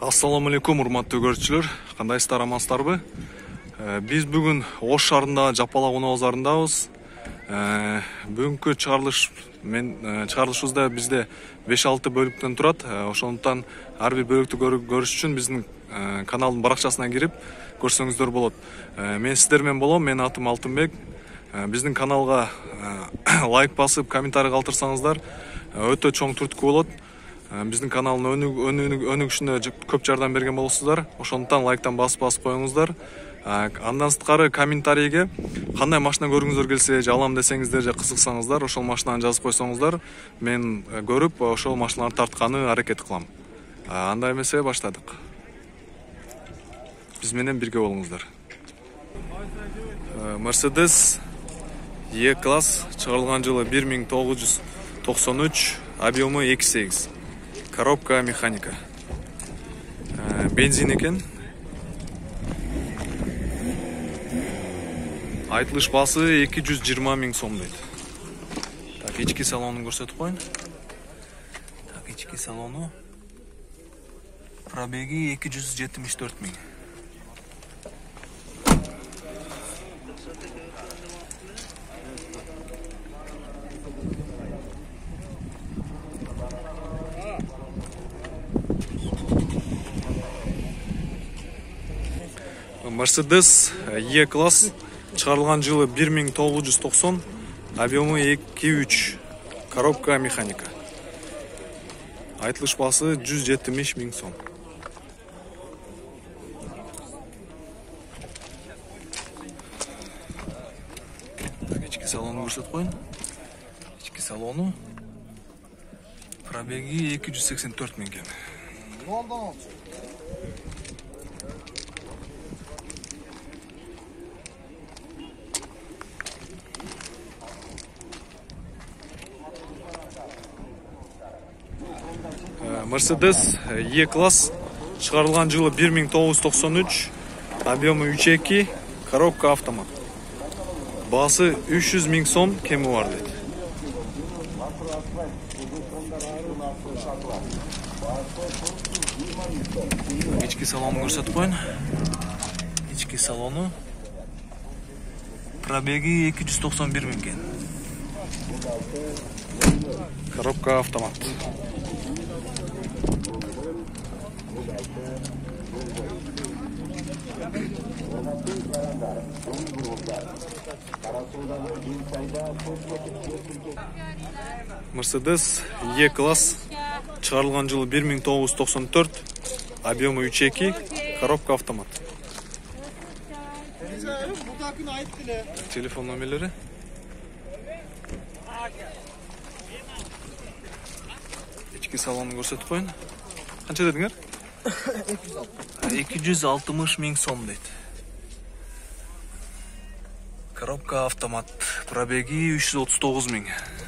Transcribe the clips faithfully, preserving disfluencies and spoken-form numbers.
Ассаламу алейкум, урматтуу көрүүчүлөр. Кандайсыздар, амансыздарбы? Биз бүгүн Ош шаарындагы Жапалак унаа базарындабыз. Бүгүнкү чыгарылыш мен чыгарылышыбызда бизде беш алты бөлүктөн турат. Ошондуктан ар бир бөлүктү көрүш үчүн биздин каналдын баракчасына кирип көрсөңүздөр болот. Мен сиздер менен болом. Менин атым Алтынбек. Биздин каналга лайк басып, комментарий калтырсаңыздар өтө чоң түрткү болот. Биздин каналдын өнүгүшүнө көп жардам берген болосуздар. Ошондуктан лайктан басып басып коюңуздар. Андан сырткары комментарийге кандай машина көргүңүздөр келсе, же алам десеңиздер, же кызыксаңыздар, ошол машинаны жазып койсоңуздар, мен көрүп, ошол машиналарды тартканы аракет кылам. Андай эмесе баштадык. Биз менен бирге болуңуздар. Mercedes E-класс чыгарылган жылы бир миң тогуз жүз токсон үч, объему эки сегиз. Коробка механика. Бензин экен. Айтылыш баасы эки жүз жыйырма миң сом дейт. Так, ички салонун көрсөтүп коюн. Так, ички салону. Пробеги эки жүз жетимиш төрт миң. Mercedes E-класс чыгарылган жылы бир миң тогуз жүз токсон, объему эки үч, коробка механика. Айтылыш баасы жүз жетимиш миң сом. Так, ички салону көрсөтүп коюн. Ички салону. Пробеги эки жүз сексен төрт миң экен. Mercedes E-класс чыгарылган жылы бир миң тогуз жүз токсон үч, объему үч эки, коробка автомат. Баасы үч жүз миң сом кеми бар дейт. Ички салону көрсөтүп коюн. Ички салону. Пробеги эки жүз токсон бир миң экен. Коробка автомат. Mercedes E-класс чыгарылган жылы бир миң тогуз жүз токсон төрт, объему үч эки, коробка автомат. Телефон номерлери. Ички салонун көрсөтүп коюн. Канча дедиңер? эки жүз алтымыш миң сом дейт. Коробка автомат. Пробеги үч жүз отуз тогуз миң.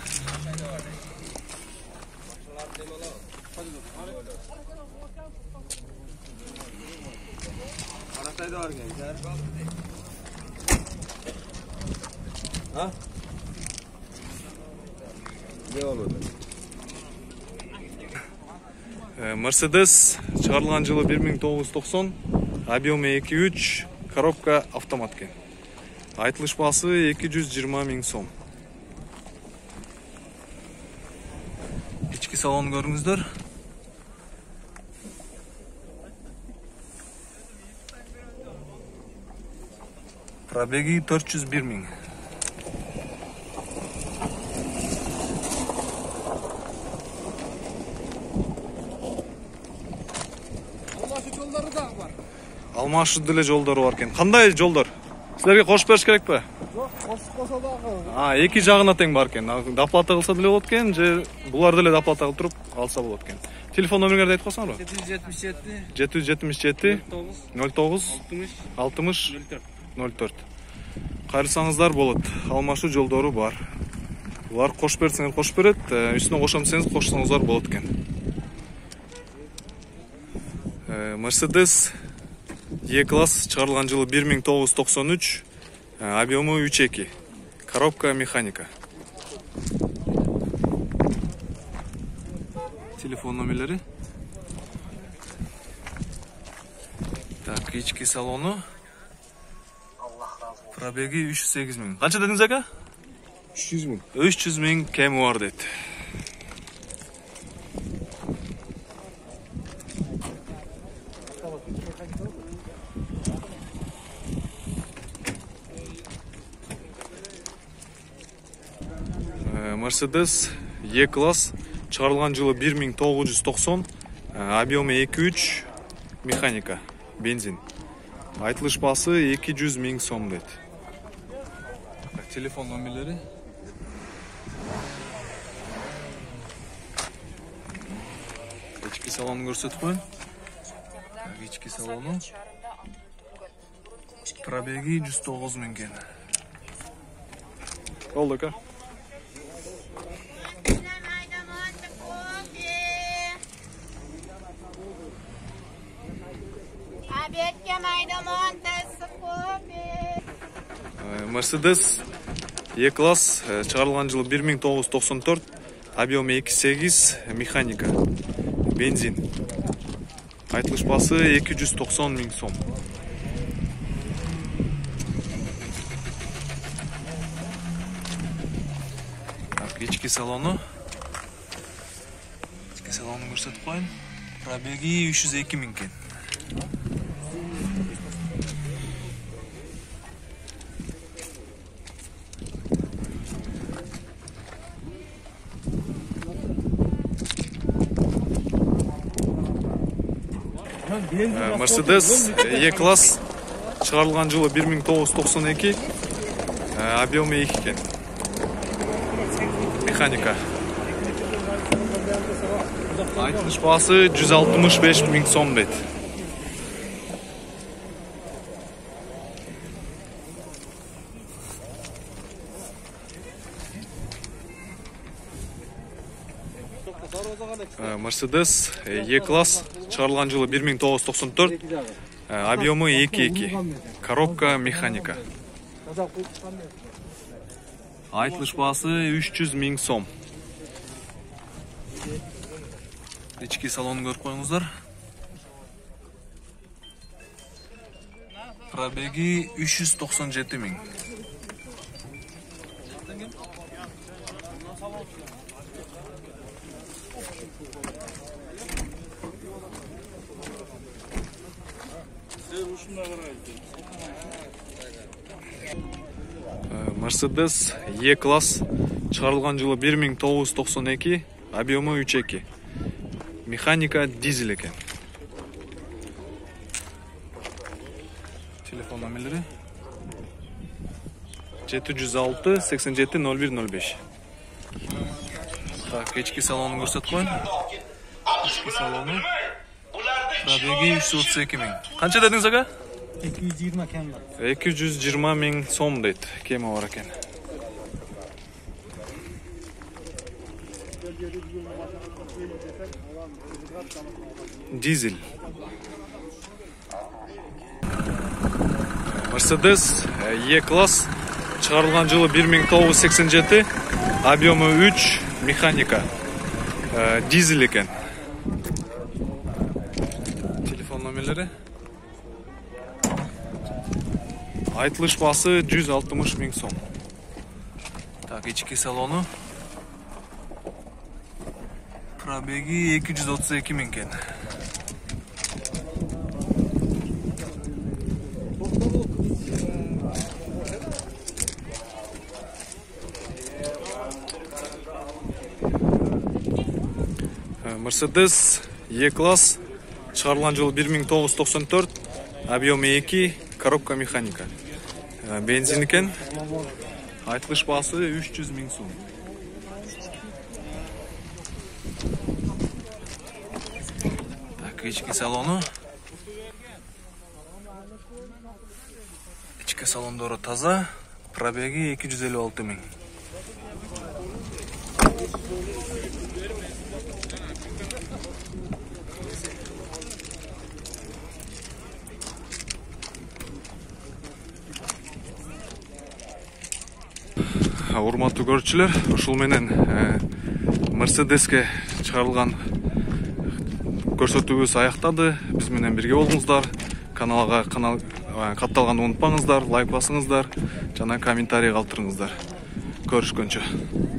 Mercedes чыгарылган жылы бир миң тогуз жүз токсон, объему эки үч, коробка автомат экен. Айтылыш баасы эки жүз жыйырма миң сом. Ички салон көрүңүздөр. Пробеги төрт жүз бир миң. Алмашуу деле жолдору бар экен. Кандай жолдор? Силерге кошуп бериш керекпи? Жок, кошуп койсо дагы. А, эки жагына тең бар экен. Доплата кылса деле болот экен, же булар деле доплата кылып туруп алса болот экен. Телефон номерлерди айтып койсоңор. жети жүз жетимиш жети, жети жүз жетимиш жети, нөл тогуз, алтымыш, нөл төрт. Кайрылсаңыздар болот. Алмашуу жолдору бар. Булар кошуп берсеңер кошуп берет, үстүнө кошом десеңиз кошсоңуздар болот экен. Mercedes E-класс чыгарылган жылы бир миң тогуз жүз токсон үч, объему үч эки, коробка механика. Телефон номерлери. Так, ички салону. Пробеги үч жүз сегиз миң. Канча дедиңиз ака? үч жүз миң. үч жүз миң кеми бар дейт. Mercedes E-класс чыгарылган жылы бир миң тогуз жүз токсон, объемы эки үч, механика, бензин. Айтылыш басы эки жүз миң сом дейт. Телефон номерлери. Ички салонун көрсөтүп коюн. Ички салону. Пробеги жүз тогуз миң кен. Болду ака. Mercedes E-класс чыгарылган жылы бир миң тогуз жүз токсон төрт, объемы эки сегиз, механика, бензин. Айтылыш басы эки жүз токсон миң сом. Так, ички салону. Ички салонун көрсөтүп коюн. Пробеги үч жүз эки миң кен. Mercedes E-класс чыгарылган жылы бир миң тогуз жүз токсон эки, объемы эки кен. Механика. Айтылыш басы жүз алтымыш беш миң сом дейт. Mercedes E-класс чыгарылган жылы бир миң тогуз жүз токсон төрт, объемы эки эки, коробка, механика. Айтылыш басы үч жүз миң сом. Ички салонун көрүп коюңуздар. Пробеги үч жүз токсон жети миң. Mercedes E-класс чыгарылган жылы бир миң тогуз жүз токсон эки, объемы үч эки. Механика, дизель экен. Телефон номерлери жети жүз алты сексен жети ноль бир ноль беш. Так, ички салонун көрсөтүп коюн. Ички салону. Пробеги үч жүз отуз эки миң. Канча дедиңиз ака? эки жүз жыйырма кем бар. эки жүз жыйырма миң сом дейт. Кеми бар экен. Дизель. Mercedes E-класс чыгарылган жылы бир миң тогуз жүз сексен жети, объемы үч, механика, дизель экен. Телефон номерлери. Айтылыш басы жүз алтымыш миң сом. Так, ички салону. Пробеги эки жүз отуз эки миң кен. Mercedes E-класс чыгарылган жылы бир миң тогуз жүз токсон төрт, объемы эки, коробка, механика. Бензин экен. Айтылыш басы үч жүз миң сом. Так, ички салону. Ички салондору таза. Пробеги эки жүз элүү алты миң. Урматтуу көрүүчүлөр, ушул менен Mercedesке чыгарылган көрсөтүүбүз аяктады. Биз менен бирге болуңуздар. каналга канал катталганды унутпаңыздар, лайк басыңыздар жана комментарий калтырыңыздар. Көрүшкөнчө.